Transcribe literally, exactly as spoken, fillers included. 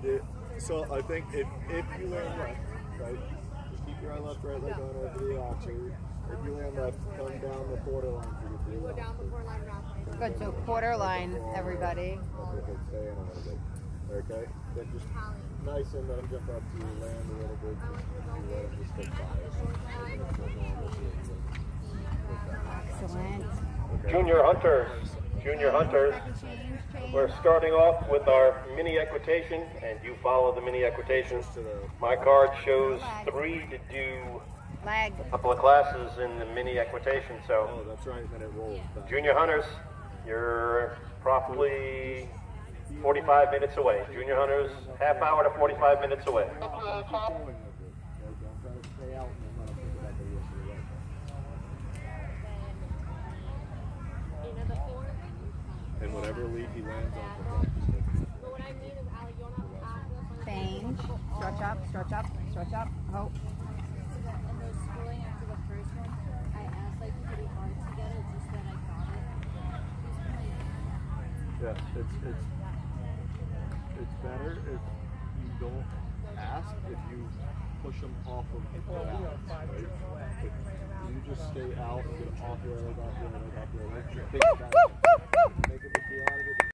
The, so I think if, if you land left, right, just keep your eye left, right leg going over the oxy. If you land left, come down the quarter line to get the Go down the quarter line wrap. Good, so quarter line, everybody. Stay in a little bit. Okay? Then just nice and let him jump up to you, land a little bit. Just, you let him just take five. Excellent. Okay. Junior hunters, junior hunters, we're starting off with our mini equitation, and you follow the mini equitation. My card shows three to do Lag. a couple of classes in the mini equitation, so Oh, that's right, then it rolls back. junior hunters, you're probably forty-five minutes away. Junior hunters, half hour to forty-five minutes away. Don't try to stay out and then let him think about the rest of the way. And whatever lead he lands on, But what I mean is, Ali, you don't have to ask us. Change. Stretch up, stretch up, stretch up. Oh. And those schooling after the first one, I asked like pretty hard to get it, just that I got it. yeah, it's it's it's better if you don't ask, if you push them off of the balance, right? If you just stay out, get off your leg, off your leg, off your leg, take it back. Make a big deal out of it.